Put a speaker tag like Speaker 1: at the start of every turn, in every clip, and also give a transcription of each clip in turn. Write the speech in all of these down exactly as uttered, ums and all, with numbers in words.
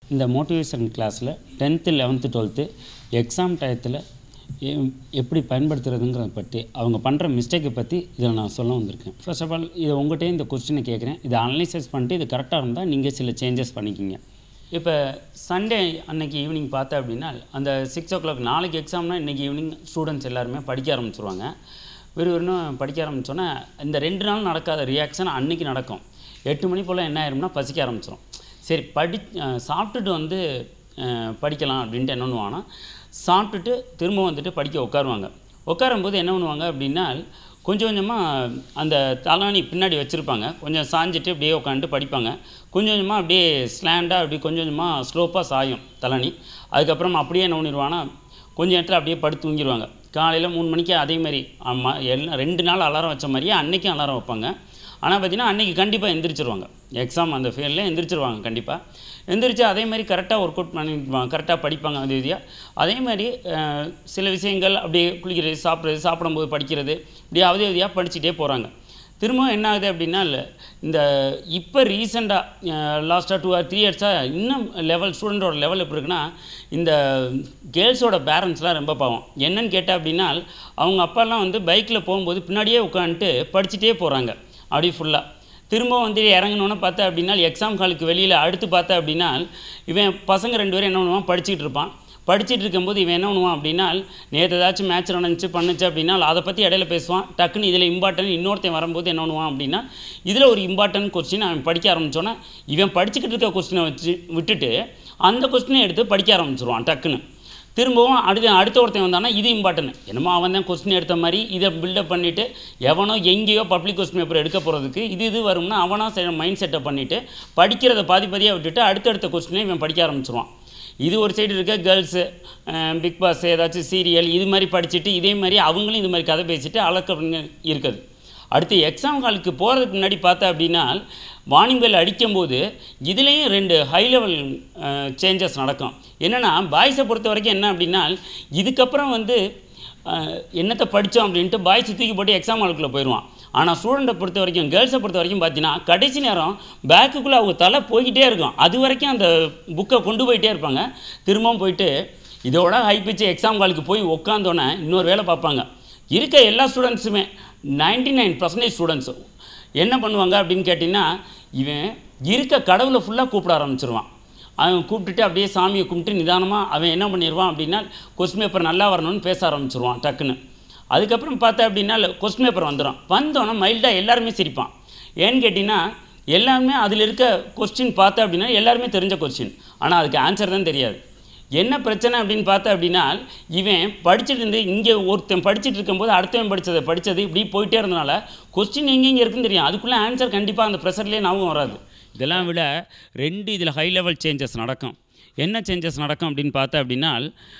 Speaker 1: இந்த மோட்டிவேஷன் கிளாஸில் tenth eleventh twelfth exam டயத்தில் எப்படி பயன்படுத்துறதுங்கிறத பற்றி அவங்க பண்ணுற மிஸ்டேக்கை பற்றி இதில் நான் சொல்ல வந்திருக்கேன். ஃபர்ஸ்ட் ஆஃப் ஆல் இதை உங்கள்கிட்டே இந்த கொஸ்டினை கேட்குறேன். இதை அனலைசைஸ் பண்ணிட்டு இது கரெக்டாக இருந்தால் நீங்கள் சில சேஞ்சஸ் பண்ணிக்கிங்க. இப்போ சண்டே அன்னைக்கு ஈவினிங் பார்த்தேன் அப்படின்னா அந்த சிக்ஸ் ஓ கிளாக் நாளைக்கு எக்ஸாம்னால் இன்றைக்கி ஈவினிங் ஸ்டூடெண்ட்ஸ் எல்லாருமே படிக்க ஆரம்பிச்சிருவாங்க. வெறும் படிக்க ஆரம்பித்தோன்னே இந்த ரெண்டு நாள் நடக்காத ரியாக்ஷன் அன்றைக்கி நடக்கும். எட்டு மணி போல் என்ன ஆயிரும்னா பசிக்க ஆரம்பிச்சிடும். சரி படி சாப்பிட்டுட்டு வந்து படிக்கலாம் அப்படின்ட்டு என்ன பண்ணுவாங்கன்னா சாப்பிட்டுட்டு திரும்ப வந்துட்டு படிக்க உட்காருவாங்க. உட்காரும்போது என்ன பண்ணுவாங்க அப்படின்னா கொஞ்சம் கொஞ்சமாக அந்த தலானி பின்னாடி வச்சுருப்பாங்க, கொஞ்சம் சாஞ்சிட்டு அப்படியே உட்காந்துட்டு படிப்பாங்க. கொஞ்சம் கொஞ்சமாக அப்படியே ஸ்லாண்டாக அப்படி கொஞ்சம் கொஞ்சமாக ஸ்லோப்பாக சாயும் தலானி. அதுக்கப்புறம் அப்படியே என்ன பண்ணிடுவாங்கன்னா கொஞ்சம் நேரத்தில் அப்படியே படுத்து தூங்கிடுவாங்க. காலையில் மூணு மணிக்கு அதேமாதிரி ஆமாம் எல்லாம் ரெண்டு நாள் அலாரம் வச்ச மாதிரியே அன்றைக்கும் அலாரம் வைப்பாங்க. ஆனால் பார்த்திங்கன்னா அன்றைக்கி கண்டிப்பாக எந்திரிச்சிருவாங்க. எக்ஸாம் அந்த ஃபீல்டில் எந்திரிச்சிருவாங்க. கண்டிப்பாக எந்திரிச்சு அதேமாதிரி கரெக்டாக ஒர்க் அவுட் பண்ணிடுவாங்க, கரெக்டாக படிப்பாங்க. அது விதியாக அதேமாதிரி சில விஷயங்கள் அப்படியே குளிக்கிறது, சாப்பிட்றது, சாப்பிடும்போது படிக்கிறது, இப்படி அவதி விதியாக படிச்சுட்டே போகிறாங்க. திரும்பவும் என்ன ஆகுது அப்படின்னா இந்த இப்போ ரீசெண்டாக லாஸ்ட்டாக டூ ஆர் த்ரீ இயர்ஸாக இன்னும் லெவல் ஸ்டூடெண்ட்டோட லெவல் எப்படி இருக்குன்னா இந்த கேர்ள்ஸோட பேரண்ட்ஸ்லாம் ரொம்ப பாவம். என்னன்னு கேட்டால் அப்படின்னா அவங்க அப்பாலாம் வந்து பைக்கில் போகும்போது பின்னாடியே உட்காந்துட்டு படிச்சுட்டே போகிறாங்க அப்படி ஃபுல்லாக. திரும்ப வந்து இறங்கணுன்னு பார்த்தா அப்படின்னா எக்ஸாம் ஹாலுக்கு வெளியில் அடுத்து பார்த்தா அப்படின்னா இவன் பசங்க ரெண்டு பேரும் என்ன பண்ணுவான் படிச்சுக்கிட்டு இருப்பான். படிச்சுட்டு இருக்கும்போது இவன் என்ன பண்ணுவான் அப்படின்னா நேற்று ஏதாச்சும் மேட்ச் நடந்துச்சு பண்ணுச்சு அப்படின்னா அதை பற்றி இடையில பேசுவான். டக்குன்னு இதில் இம்பார்ட்டன் இன்னொருத்தன் வரும்போது என்ன பண்ணுவான் அப்படின்னா இதில் ஒரு இம்பார்ட்டன்ட் கொஸ்டின் அவன் படிக்க ஆரம்பித்தோன்னே இவன் படிச்சுக்கிட்டு இருக்க கொஸ்டினை வச்சு விட்டுட்டு அந்த கொஸ்டினை எடுத்து படிக்க ஆரம்பிச்சிருவான் டக்குன்னு. திரும்பவும் அடுத்த அடுத்த ஒருத்தன் வந்தானா இது இம்பார்ட்டன்ட் என்னமோ அவன் தான் கொஸ்டின் எடுத்த மாதிரி இதை பில்டப் பண்ணிவிட்டு எவனோ எங்கேயோ பப்ளிக் கொஸ்டின் பேப்பர் எடுக்க போகிறதுக்கு இது இது வரும்னா அவனாக மைண்ட் செட்டப் பண்ணிவிட்டு படிக்கிறத பாதி பாதியாக விட்டுட்டு அடுத்தடுத்த கொஸ்டினை இவன் படிக்க ஆரம்பிச்சிருவான். இது ஒரு சைடு இருக்க கேர்ள்ஸு பிக் பாஸ் ஏதாச்சும் சீரியல் இது மாதிரி படிச்சுட்டு இதே மாதிரி அவங்களும் இது மாதிரி கதை பேசிட்டு அளக்க இருக்குது. அடுத்து எக்ஸாம் ஹாலுக்கு போகிறதுக்கு முன்னாடி பார்த்தா அப்படின்னா வார்னிங் பெல் அடிக்கும்போது இதுலேயும் ரெண்டு ஹை லெவல் சேஞ்சஸ் நடக்கும். என்னென்னா பாய்ஸை பொறுத்த வரைக்கும் என்ன அப்படின்னா இதுக்கப்புறம் வந்து என்னத்தை படித்தோம் அப்படின்ட்டு பாய்ஸை தூக்கி போட்டு எக்ஸாம் ஹாலுக்குள்ளே போயிடுவான். ஆனால் ஸ்டூடெண்ட்டை பொறுத்த வரைக்கும் கேர்ள்ஸை பொறுத்த வரைக்கும் பார்த்தீங்கன்னா கடைசி நேரம் பேக்குக்குள்ளே அவங்க தலை போய்கிட்டே இருக்கும். அது வரைக்கும் அந்த புக்கை கொண்டு போயிட்டே இருப்பாங்க. திரும்பவும் போயிட்டு இதோட ஹை பிச்சு எக்ஸாம் ஹாலுக்கு போய் உட்காந்தோன்னே இன்னொரு வேலை பார்ப்பாங்க. இருக்க எல்லா ஸ்டூடெண்ட்ஸுமே நைன்டி நைன் பர்சன்டேஜ் ஸ்டூடெண்ட்ஸு என்ன பண்ணுவாங்க அப்படின்னு கேட்டிங்கன்னா இவன் இருக்க கடவுளை ஃபுல்லாக கூப்பிட ஆரம்பிச்சிருவான். அவன் கூப்பிட்டுட்டு அப்படியே சாமியை கும்பிட்டு நிதானமாக அவன் என்ன பண்ணிடுவான் அப்படின்னா கொஸ்டின் பேப்பர் நல்லா வரணும்னு பேச ஆரம்பிச்சிருவான் டக்குன்னு. அதுக்கப்புறம் பார்த்தா அப்படின்னா கொஸ்டின் பேப்பர் வந்துடும். வந்தோன்னே மைல்டாக எல்லாருமே சிரிப்பான். ஏன்னு கேட்டிங்கன்னா எல்லாருமே அதில் இருக்க கொஸ்டின் பார்த்தா அப்படின்னா எல்லாருமே தெரிஞ்ச கொஸ்டின், ஆனால் அதுக்கு ஆன்சர் தான் தெரியாது. என்ன பிரச்சனை அப்படின்னு பார்த்தா அப்படின்னா இவன் படிச்சுட்டு இருந்து இங்கே ஒருத்தன் படிச்சுட்டு இருக்கும்போது அடுத்தவன் படித்ததை படித்தது இப்படி போயிட்டே இருந்தனால கொஸ்டின் எங்கே இங்கே இருக்குன்னு தெரியும். அதுக்குள்ளே ஆன்சர் கண்டிப்பாக அந்த ப்ரெஷர்லேயே ஞாபகம் வராது. இதெல்லாம் விட ரெண்டு இதில் ஹை லெவல் சேஞ்சஸ் நடக்கும். என்ன சேஞ்சஸ் நடக்கும் அப்படின்னு பார்த்தா அப்படின்னா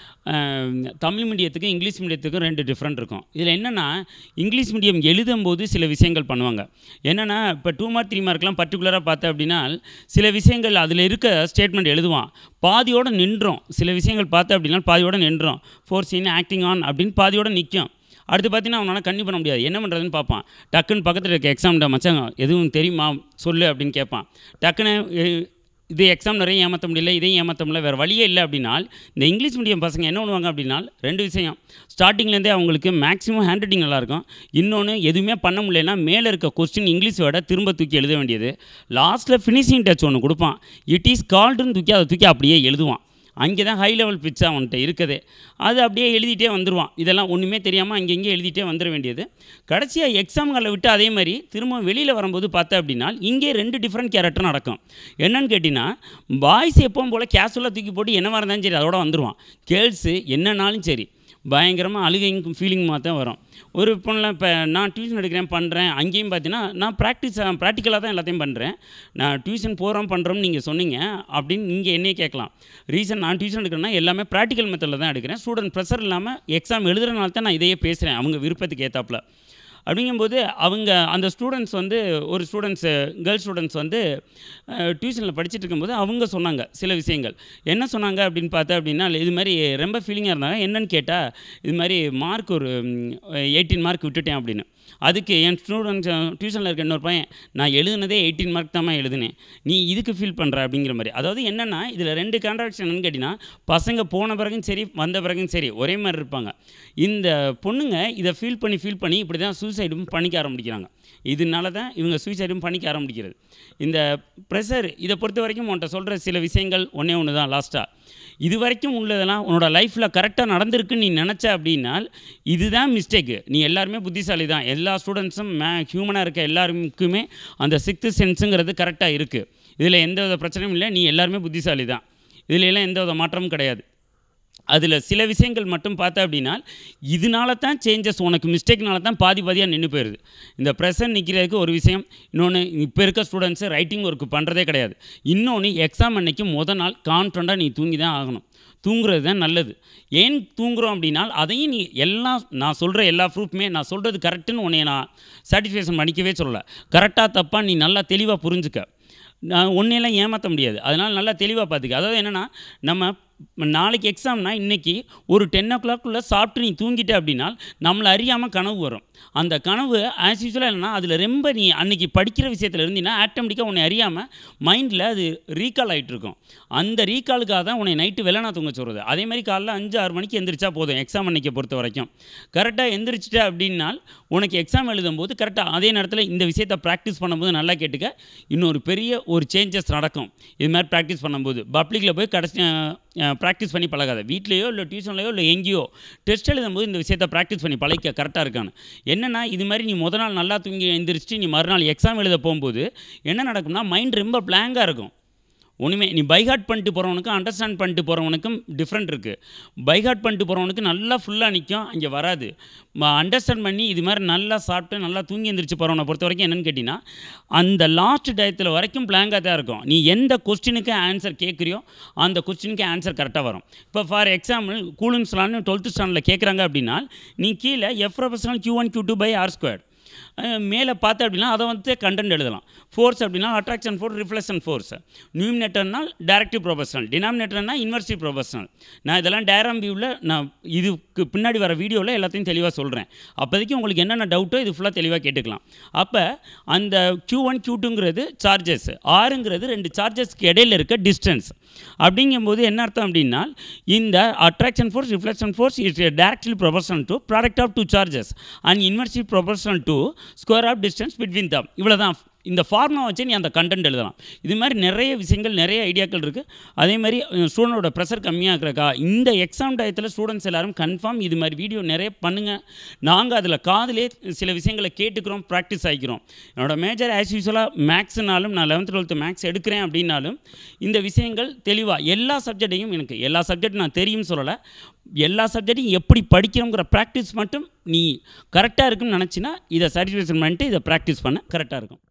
Speaker 1: தமிழ் மீடியத்துக்கும் இங்கிலீஷ் மீடியத்துக்கும் ரெண்டு டிஃப்ரெண்ட் இருக்கும். இதில் என்னென்னா இங்கிலீஷ் மீடியம் எழுதும்போது சில விஷயங்கள் பண்ணுவாங்க. என்னென்னா இப்போ டூ மார்க் த்ரீ மார்க்லாம் பர்டிகுலராக பார்த்தா அப்படின்னா சில விஷயங்கள் அதில் இருக்க ஸ்டேட்மெண்ட் எழுதுவான், பாதியோடு நின்றோம். சில விஷயங்கள் பார்த்தா அப்படின்னா பாதியோடு நின்றோம். ஃபோர் சீன் ஆக்டிங் ஆன் அப்படின்னு பாதியோடு நிற்கும். அடுத்து பார்த்தீங்கன்னா அவனால் கன்னியூ பண்ண முடியாது. என்ன பண்ணுறதுன்னு பார்ப்பான். டக்குன்னு பக்கத்தில் இருக்க எக்ஸாம்ட மச்சாங்க எதுவும் தெரியுமா சொல்லு அப்படின்னு கேட்பான். டக்குன்னு இது எக்ஸாம் நிறைய ஏமாற்ற முடியல, இதையும் ஏமாற்ற முடியல, வேறு வழியே இல்லை அப்படின்னா இந்த இங்கிலீஷ் மீடியம் பசங்க என்ன பண்ணுவாங்க அப்படின்னா ரெண்டு விஷயம். ஸ்டார்டிங்லேருந்தே அவங்களுக்கு மேக்ஸிமம் ஹேண்ட் ரைட்டிங் நல்லாயிருக்கும். இன்னொன்று எதுவுமே பண்ண முடியலன்னா மேலே இருக்க கொஸ்டின் இங்கிலீஷ் வேர்டை திரும்ப தூக்கி எழுத வேண்டியது. லாஸ்ட்டில் ஃபினிஷிங் டச் ஒன்று கொடுப்பான். இட் இஸ் கால்டுன்னு தூக்கி அதை தூக்கி அப்படியே எழுதுவான். அங்கே தான் ஹை லெவல் பிட்ச் அவன்கிட்ட இருக்குது. அது அப்படியே எழுதிட்டே வந்துடுவான். இதெல்லாம் ஒன்றுமே தெரியாமல் அங்கங்கே எழுதிட்டே வந்துட வேண்டியது. கடைசியாக எக்ஸாம்களை விட்டு அதே மாதிரி திரும்ப வெளியில் வரும்போது பார்த்தா அப்படின்னா இங்கே ரெண்டு டிஃப்ரெண்ட் கேரக்டர் நடக்கும். என்னன்னு கேட்டிங்கன்னா பாய்ஸ் எப்பவும் போல் கேஷுவலாக தூக்கி போட்டு என்னவாக இருந்தாலும் சரி அதோட வந்துடுவான். கேர்ள்ஸு என்னன்னாலும் சரி பயங்கரமாக அழுகைங்க ஃபீலிங்மாக தான் வரும். ஒரு பொண்ணில் இப்போ நான் டியூஷன் எடுக்கிறேன் பண்ணுறேன், அங்கேயும் பார்த்தீங்கன்னா நான் ப்ராக்டிஸ் ப்ராக்டிக்கலாக தான் எல்லாத்தையும் பண்ணுறேன். நான் டியூஷன் போகிறோம் பண்ணுறோம்னு நீங்கள் சொன்னீங்க அப்படின்னு நீங்கள் என்னையே கேட்கலாம். ரீசன் நான் டியூஷன் எடுக்கிறேன்னா எல்லாமே ப்ராக்டிக்கல் மெத்தடில் தான் எடுக்கிறேன். ஸ்டூடெண்ட் ப்ரெஷர் இல்லாமல் எக்ஸாம் எழுதுறதுனால தான் நான் இதையே பேசுகிறேன் அவங்க விருப்பத்துக்கு ஏற்றாப்புல. அப்படிங்கும்போது அவங்க அந்த ஸ்டூடெண்ட்ஸ் வந்து ஒரு ஸ்டூடெண்ட்ஸு கேர்ள்ஸ் ஸ்டூடெண்ட்ஸ் வந்து டியூஷனில் படிச்சுட்டு இருக்கும்போது அவங்க சொன்னாங்க சில விஷயங்கள். என்ன சொன்னாங்க அப்படின்னு பார்த்தா அப்படின்னா இது மாதிரி ரொம்ப ஃபீலிங்காக இருந்தாங்க. என்னன்னு கேட்டால் இது மாதிரி மார்க் ஒரு எயிட்டீன் மார்க் விட்டுட்டேன் அப்படின்னு. அதுக்கு என் ஸ்டூடெண்ட்ஸ் டியூஷனில் இருக்க இன்னொரு பையன் நான் எழுதுனதே எயிட்டீன் மார்க் தான் எழுதுனேன், நீ இதுக்கு ஃபீல் பண்ணுற அப்படிங்கிற மாதிரி. அதாவது என்னென்னா இதில் ரெண்டு கான்ட்ராக்ஷன் என்னன்னு கேட்டிங்கன்னா, பசங்க போன பிறகும் சரி வந்த பிறகும் சரி ஒரே மாதிரி இருப்பாங்க. இந்த பொண்ணுங்க இதை ஃபீல் பண்ணி ஃபீல் பண்ணி இப்படி தான் சூசைடும் பண்ணிக்க ஆரம்பிக்கிறாங்க. இதனால தான் இவங்க சூசைடும் பண்ணிக்க ஆரம்பிக்கிறது. இந்த ப்ரெஷர் இதை பொறுத்த வரைக்கும் உன்கிட்ட சொல்கிற சில விஷயங்கள் ஒன்றே ஒன்று தான் லாஸ்ட்டாக. இது வரைக்கும் உள்ளதெல்லாம் உன்னோட லைஃப்பில் கரெக்டாக நடந்திருக்குன்னு நீ நினச்ச அப்படின்னால் இதுதான் மிஸ்டேக்கு. நீ எல்லாருமே புத்திசாலி தான், எல்லா ஸ்டூடெண்ட்ஸும் மே ஹியூமனாக இருக்க எல்லாருக்குமே அந்த சிக்ஸ்த்து சென்ஸுங்கிறது கரெக்டாக இருக்குது. இதில் எந்த வித பிரச்சனையும் இல்லை, நீ எல்லாருமே புத்திசாலி தான், இதில் எல்லாம் எந்த வித மாற்றமும் கிடையாது. அதில் சில விஷயங்கள் மட்டும் பார்த்தா அப்படின்னா இதனால தான் சேஞ்சஸ், உனக்கு மிஸ்டேக்னால தான் பாதி பாதியாக நின்று போயிடுது. இந்த ப்ரெசன்ட் நிற்கிறதுக்கு ஒரு விஷயம். இன்னொன்று, இப்போ இருக்க ஸ்டூடெண்ட்ஸு ரைட்டிங் ஒர்க் பண்ணுறதே கிடையாது. இன்னொன்று, எக்ஸாம் அன்னைக்கு மொதல் நாள் கான்ஃபிடண்ட்டாக நீ தூங்கி தான் ஆகணும். தூங்குறது தான் நல்லது. ஏன் தூங்குறோம் அப்படின்னா அதையும் நீ எல்லாம் நான் சொல்கிற எல்லா ப்ரூஃப்மே நான் சொல்கிறது கரெக்டுன்னு உன்னை நான் சாட்டிஸ்ஃபேக்ஷன் பண்ணிக்கவே சொல்லலை. கரெக்டாக தப்பாக நீ நல்லா தெளிவாக புரிஞ்சுக்க. நான் ஒன்றையெல்லாம் ஏமாற்ற முடியாது, அதனால் நல்லா தெளிவாக பார்த்துக்க. அதாவது என்னென்னா, நம்ம நாளைக்கு எக்ஸாம்னா இன்றைக்கி ஒரு டென் ஓ கிளாக்குள்ளே சாப்பிட்டு நீ தூங்கிட்ட அப்படின்னா நம்மளை அறியாமல் கனவு வரும். அந்த கனவு ஆஸ் யூஸ்வலாக என்னென்னா அதில் ரொம்ப நீ அன்றைக்கி படிக்கிற விஷயத்தில் இருந்தீங்கன்னா ஆட்டோமேட்டிக்காக உன்னை அறியாமல் மைண்டில் அது ரீகால் ஆகிட்டு இருக்கும். அந்த ரீகாலுக்காக தான் உன்னை நைட்டு வெள்ளனா தூங்க சொல்கிறது. அதே மாதிரி காலைல அஞ்சு ஆறு மணிக்கு எந்திரிச்சா போதும். எக்ஸாம் அன்றைக்கி பொறுத்த வரைக்கும் கரெக்டாக எந்திரிச்சிட்ட அப்படின்னால் உனக்கு எக்ஸாம் எழுதும்போது கரெக்டாக அதே நேரத்தில் இந்த விஷயத்தை ப்ராக்டிஸ் பண்ணும்போது நல்லா கேட்டுக்க, இன்னொரு பெரிய ஒரு சேஞ்சஸ் நடக்கும். இது மாதிரி ப்ராக்டிஸ் பண்ணும்போது பப்ளிக்கில் போய் கடைசி ப்ராக்டிஸ் பண்ணி பழகாத, வீட்லேயோ இல்லை டியூஷன்லையோ இல்லை எங்கேயோ டெஸ்ட் எழுதும்போது இந்த விஷயத்தை ப்ராக்டிஸ் பண்ணி பழகிக்க கரெக்டாக இருக்கான்னு. என்னென்னா இது மாதிரி நீ முத நாள் நல்லா தூங்கி எழுந்திரிச்சிட்டு நீ மறுநாள் எக்ஸாம் எழுத போகும்போது என்ன நடக்கும்னா மைண்ட் ரொம்ப பிளாங்காக இருக்கும். ஒன்றுமே நீ பைஹார்ட் பண்ணிட்டு போகிறவனுக்கும் அண்டர்ஸ்டாண்ட் பண்ணிட்டு போகிறவனுக்கும் டிஃப்ரெண்ட் இருக்குது. பைஹார்ட் பண்ணிட்டு போகிறவனுக்கு நல்லா ஃபுல்லாக நிற்கும், அங்கே வராது. அண்டர்ஸ்டாண்ட் பண்ணி இது மாதிரி நல்லா சாப்பிட்டு நல்லா தூங்கி எழுந்திரிச்சு போகிறவனை பொறுத்த வரைக்கும் என்னென்னு கேட்டிங்கன்னா அந்த லாஸ்ட் டயத்தில் வரைக்கும் பிளாங்காக தான் இருக்கும். நீ எந்த கொஸ்டினுக்கு ஆன்சர் கேட்குறியோ அந்த கொஸ்டினுக்கு ஆன்சர் கரெக்டாக வரும். இப்போ ஃபார் எக்ஸாம்பிள் கூலம்ஸ் லான்னு டுவெல்த்து ஸ்டாண்டர்டில் கேட்குறாங்க அப்படின்னா நீ கீழே F proportional Q one Q two by R square மேலே பார்த்த அப்படின்னா அதை வந்து கண்டென்ட் எழுதலாம். ஃபோர்ஸ் அப்படின்னா அட்ராக்ஷன் ஃபோர்ஸ், ரிஃப்ளெக்ஷன் ஃபோர்ஸ். நியூமினேட்டர்னால் டைரக்டிவ் ப்ரொபோஷனல், டினாமினேட்டர்னால் இன்வெர்சிவ் ப்ரொபோஷனல். நான் இதெல்லாம் டயராம் வியூவில் நான் இதுக்கு பின்னாடி வர வீடியோவில் எல்லாத்தையும் தெளிவாக சொல்கிறேன். அப்போதைக்கு உங்களுக்கு என்னென்ன டவுட்டோ இது ஃபுல்லாக தெளிவாக கேட்டுக்கலாம். அப்போ அந்த கியூ ஒன் கியூ டூங்கிறது சார்ஜஸ், ஆறுங்கிறது ரெண்டு சார்ஜஸ்க்கு இடையில் இருக்க டிஸ்டன்ஸ். அப்படிங்கும்போது என்ன அர்த்தம் அப்படின்னா இந்த attraction force, reflection force is directly proportional to product of two charges and inversive proportional to square of distance between them. இவ்வளோ தான். இந்த ஃபார்முலா வச்சு நீ அந்த கண்டென்ட் எழுதலாம். இது மாதிரி நிறைய விஷயங்கள், நிறைய ஐடியாக்கள் இருக்குது. அதே மாதிரி ஸ்டூடெண்டோட ப்ரெஷர் கம்மியாக இருக்கிறக்கா இந்த எக்ஸாம் டயத்தில் ஸ்டூடெண்ட்ஸ் எல்லோரும் கன்ஃபார்ம் இது மாதிரி வீடியோ நிறைய பண்ணுங்கள். நாங்கள் அதில் காதிலே சில விஷயங்களை கேட்டுக்கிறோம், ப்ராக்டிஸ் ஆகிக்கிறோம். என்னோடய மேஜர் ஆஸ் யூஸ்வலாக மேக்ஸ்னாலும் நான் லெவன்த் டுவெல்த்து மேக்ஸ் எடுக்கிறேன் அப்படின்னாலும் இந்த விஷயங்கள் தெளிவாக எல்லா சப்ஜெக்டையும் எனக்கு எல்லா சப்ஜெக்ட் நான் தெரியும்னு சொல்லலை, எல்லா சப்ஜெக்டையும் எப்படி படிக்கிறோங்கிற ப்ராக்டிஸ் மட்டும் நீ கரெக்டாக இருக்குன்னு நினச்சின்னா இதை சாட்டிஸ்ஃபேக்ஷன் பண்ணிட்டு இதை ப்ராக்டிஸ் பண்ண கரெக்டாக இருக்கும்.